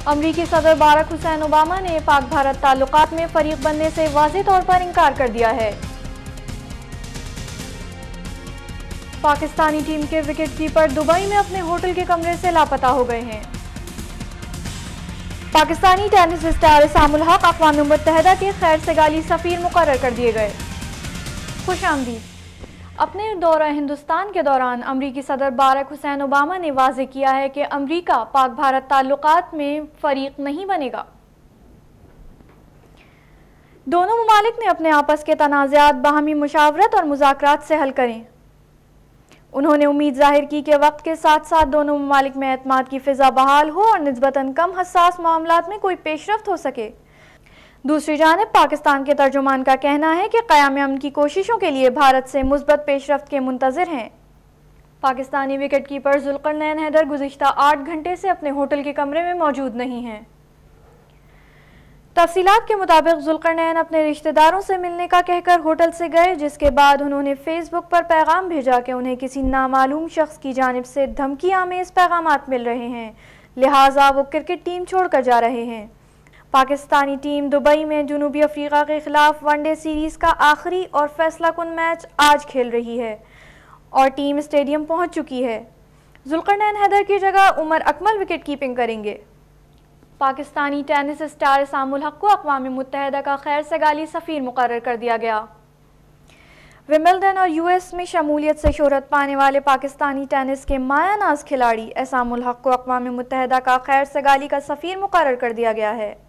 امریکی صدر باراک حسین اوباما نے پاک بھارت تعلقات میں فریق بننے سے واضح طور پر انکار کر دیا ہے۔ پاکستانی ٹیم کے وکٹ کیپر دبئی میں اپنے ہوٹل کے کمرے سے لاپتہ ہو گئے ہیں۔ پاکستانی ٹینس اسٹار اسام الحق اقوام متحدہ کے خیر سگالی سفیر مقرر کر دیے گئے۔ خوش آمدید۔ اپنے دورہ ہندوستان کے دوران امریکی صدر باراک حسین اوباما نے واضح کیا ہے کہ امریکہ پاک بھارت تعلقات میں فریق نہیں بنے گا۔ دونوں ممالک نے اپنے آپس کے تنازعات باہمی مشاورت اور مذاکرات سے حل کریں۔ انہوں نے امید ظاہر کی کہ وقت کے ساتھ ساتھ دونوں ممالک میں اعتماد کی فضا بحال ہو اور نسبتاً کم حساس معاملات میں کوئی پیش رفت ہو سکے۔ دوسری جانب پاکستان کے ترجمان کا کہنا ہے کہ قیام امن کی کوششوں کے لیے بھارت سے مثبت پیش رفت کے منتظر ہیں۔ پاکستانی وکٹ کیپر ذوالقرنین حیدر گزشتہ 8 گھنٹے سے اپنے ہوٹل کے کمرے میں موجود نہیں ہیں۔ تفصیلات کے مطابق ذوالقرنین اپنے رشتہ داروں سے ملنے کا کہہ کر ہوٹل سے گئے، جس کے بعد انہوں نے فیس بک پر پیغام بھیجا کہ انہیں کسی نامعلوم شخص کی جانب سے دھمکی آمیز پیغامات مل رہے ہیں، لہٰذا وہ کرکٹ ٹیم چھوڑ کر جا رہے ہیں۔ پاکستانی ٹیم دبئی میں جنوبی افریقہ کے خلاف ون ڈے سیریز کا آخری اور فیصلہ کن میچ آج کھیل رہی ہے اور ٹیم اسٹیڈیم پہنچ چکی ہے۔ ذوالقرنین حیدر کی جگہ عمر اکمل وکٹ کیپنگ کریں گے۔ پاکستانی ٹینس اسٹار اسام الحق کو اقوام متحدہ کا خیر سگالی سفیر مقرر کر دیا گیا۔ ومبلڈن اور یو ایس میں شمولیت سے شہرت پانے والے پاکستانی ٹینس کے مایہ ناز کھلاڑی اسام الحق کو اقوام متحدہ کا خیر سگالی کا سفیر مقرر کر دیا گیا ہے۔